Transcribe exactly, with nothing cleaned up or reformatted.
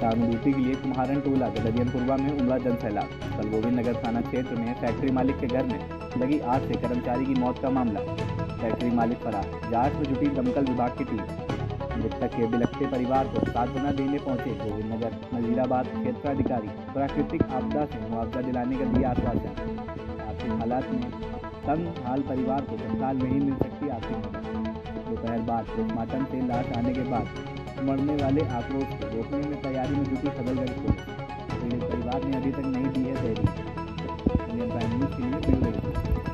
सहानुभूति के लिए कुम्हारन टोला गदरियनपुरवा में उमड़ा जनसैलाब। कल गोविंद नगर थाना क्षेत्र में फैक्ट्री मालिक के घर में लगी आग से कर्मचारी की मौत का मामला। फैक्ट्री मालिक फरार, जांच में जुटी दमकल विभाग की टीम। मृतक के बिलखते परिवार को सांत्वना देने पहुंचे गोविंद नगर नजीराबाद क्षेत्राधिकारी। प्राकृतिक आपदा से मुआवजा दिलाने का दिया आश्वासन। आर्थिक हालात में तंग हाल परिवार को तत्काल नहीं मिल सकती आर्थिक मदद। दोपहर बाद पोस्टमार्टम से लाश आने के बाद मरने वाले आक्रोश को रोकने में तैयारी में जुटी सदलगढ़ पुलिस। पीड़ित परिवार ने अभी तक नहीं दी है तहरीर। इंडियन प्राइम न्यूज़ के लिए ब्यूरो रिपोर्ट।